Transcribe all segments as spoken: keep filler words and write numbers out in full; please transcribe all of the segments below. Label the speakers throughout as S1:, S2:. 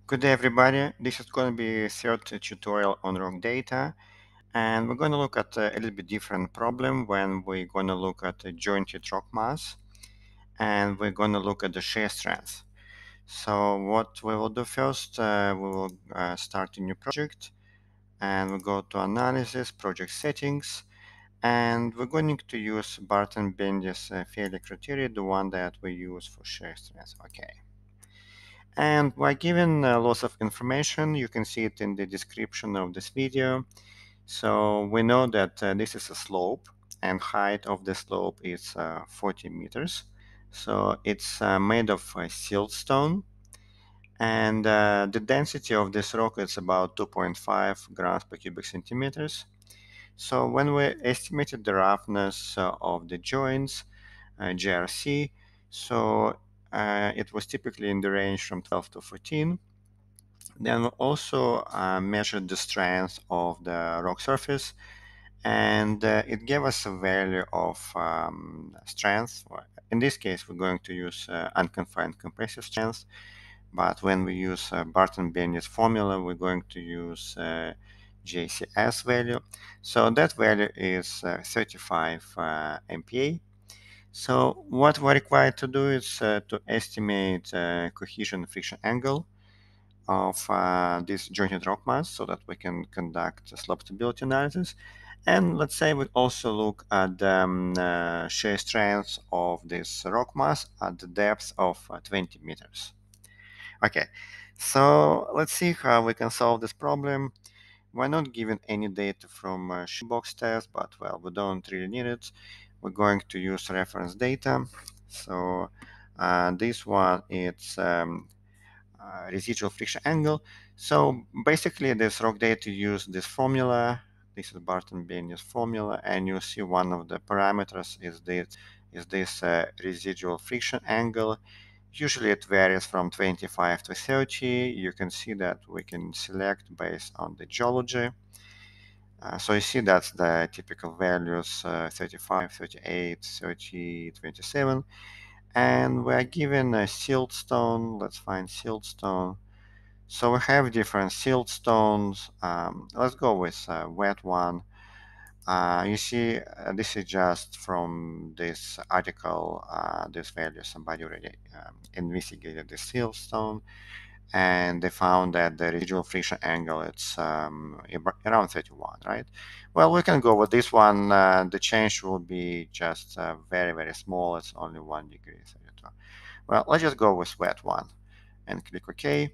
S1: Good day, everybody. This is going to be a third tutorial on RocData, and we're going to look at a little bit different problem when we're going to look at a jointed rock mass, and we're going to look at the shear strength. So what we will do first, uh, we will uh, start a new project, and we'll go to Analysis, Project Settings, and we're going to use Barton-Bendis uh, failure criteria, the one that we use for shear strength. Okay. And we're given uh, lots of information. You can see it in the description of this video. So we know that uh, this is a slope, and height of the slope is uh, forty meters. So it's uh, made of uh, siltstone, and uh, the density of this rock is about two point five grams per cubic centimeters. So when we estimated the roughness uh, of the joints, uh, G R C, so uh, it was typically in the range from twelve to fourteen. Then we also uh, measured the strength of the rock surface, and uh, it gave us a value of um, strength. In this case, we're going to use uh, unconfined compressive strength, but when we use uh, Barton-Bendis formula, we're going to use uh, J C S value. So that value is uh, thirty-five uh, M P A. So what we're required to do is uh, to estimate uh, cohesion friction angle of uh, this jointed rock mass so that we can conduct a slope stability analysis. And let's say we also look at the um, uh, shear strength of this rock mass at the depth of uh, twenty meters. Okay, so let's see how we can solve this problem. We're not given any data from uh, box test, but well, we don't really need it. We're going to use reference data. So uh, this one, it's um, uh, residual friction angle. So basically, this RocData use this formula. This is Barton-Bendis formula, and you see one of the parameters is this is this uh, residual friction angle. Usually, it varies from twenty-five to thirty. You can see that we can select based on the geology. Uh, so you see that's the typical values: uh, thirty-five, thirty-eight, thirty, twenty-seven. And we are given a siltstone. Let's find siltstone. So we have different siltstones. Um, let's go with a wet one. Uh, you see, uh, this is just from this article, uh, this value. Somebody already um, investigated the siltstone, and they found that the residual friction angle it's um, around thirty-one, right? Well, we can go with this one. Uh, the change will be just uh, very, very small. It's only one degree. thirty-two. Well, let's just go with wet one and click OK.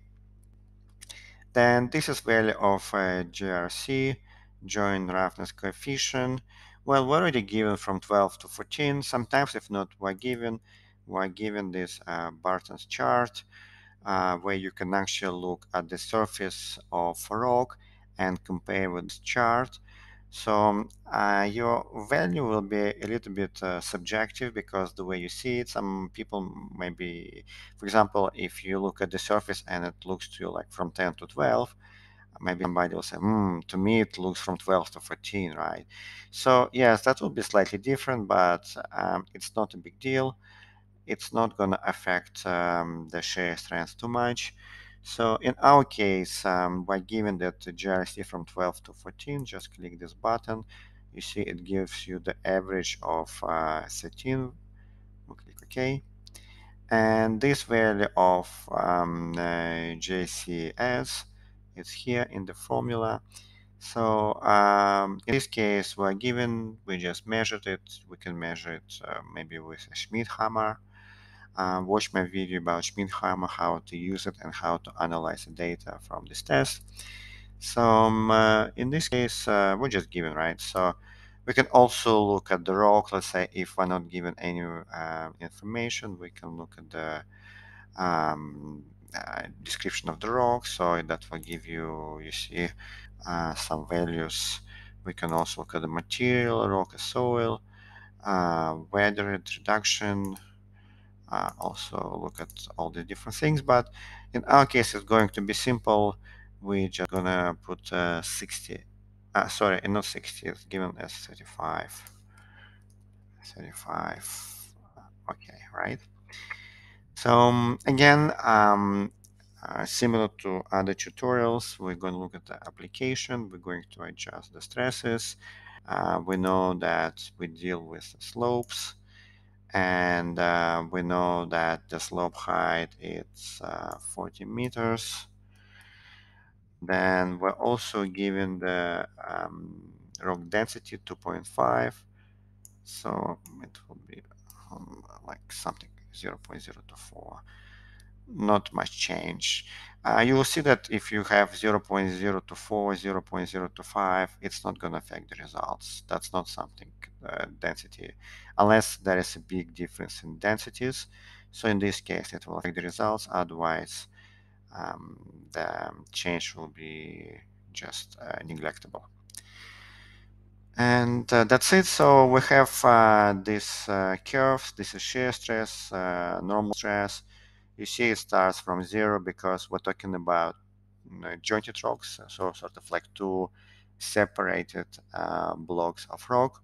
S1: Then this is value of uh, G R C, joint roughness coefficient. Well, we're already given from twelve to fourteen. Sometimes, if not, we're given, we're given this uh, Barton's chart, uh, where you can actually look at the surface of a rock and compare with this chart. So uh, your value will be a little bit uh, subjective because the way you see it, some people maybe, for example, if you look at the surface and it looks to you like from ten to twelve, maybe somebody will say, hmm, to me it looks from twelve to fourteen, right? So yes, that will be slightly different, but um, it's not a big deal. It's not going to affect um, the shear strength too much. So in our case, um, by giving that G R C from twelve to fourteen, just click this button. You see it gives you the average of uh, thirteen. We'll click OK. And this value of um, uh, J C S is here in the formula. So um, in this case, we're given, we just measured it. We can measure it uh, maybe with a Schmidt hammer. Uh, watch my video about Schmidt hammer, how to use it and how to analyze the data from this test. So um, uh, in this case, uh, we're just given, right? So we can also look at the rock. Let's say if we're not given any uh, information, we can look at the um, uh, description of the rock. So that will give you, you see, uh, some values. We can also look at the material, rock, soil, uh, weather reduction, uh, also look at all the different things, but in our case it's going to be simple. We're just gonna put uh, sixty, uh, sorry, not sixty, it's given as thirty-five, thirty-five, okay, right? So um, again, um, Uh, similar to other tutorials, we're going to look at the application. We're going to adjust the stresses. Uh, we know that we deal with slopes, and uh, we know that the slope height is uh, forty meters. Then we're also given the um, rock density two point five, so it will be um, like something zero point zero two four. Not much change. Uh, you will see that if you have zero point zero two four, zero point zero two five, it's not going to affect the results. That's not something uh, density, unless there is a big difference in densities. So in this case, it will affect the results. Otherwise, um, the change will be just uh, neglectable. And uh, that's it. So we have uh, this uh, curve. This is shear stress, uh, normal stress. You see it starts from zero because we're talking about, you know, jointed rocks, so sort of like two separated uh, blocks of rock.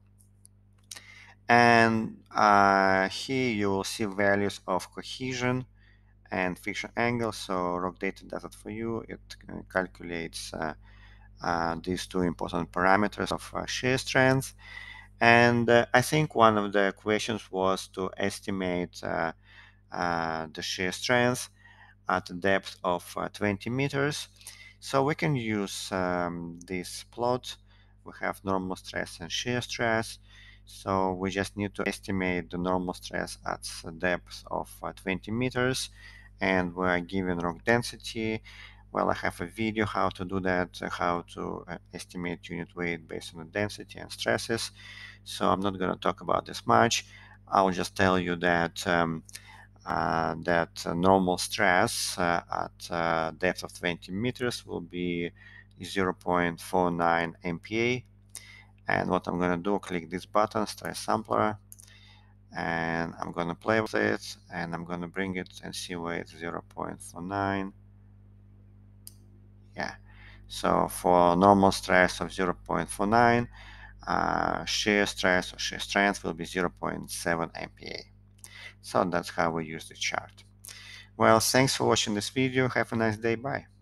S1: And uh, here you will see values of cohesion and friction angle. So RocData does it for you. It uh, calculates uh, uh, these two important parameters of uh, shear strength. And uh, I think one of the questions was to estimate uh, uh, the shear strength at a depth of uh, twenty meters. So we can use um, this plot. We have normal stress and shear stress. So we just need to estimate the normal stress at a depth of uh, twenty meters. And we are given rock density. Well, I have a video how to do that, uh, how to uh, estimate unit weight based on the density and stresses. So I'm not going to talk about this much. I'll just tell you that um, uh, that uh, normal stress uh, at uh, depth of twenty meters will be zero point four nine M P A. And what I'm going to do, click this button, stress sampler, and I'm going to play with it, and I'm going to bring it and see where it's zero point four nine. Yeah. So for normal stress of zero point four nine, uh, shear stress or shear strength will be zero point seven M P A. So that's how we use the chart. Well, thanks for watching this video. Have a nice day. Bye.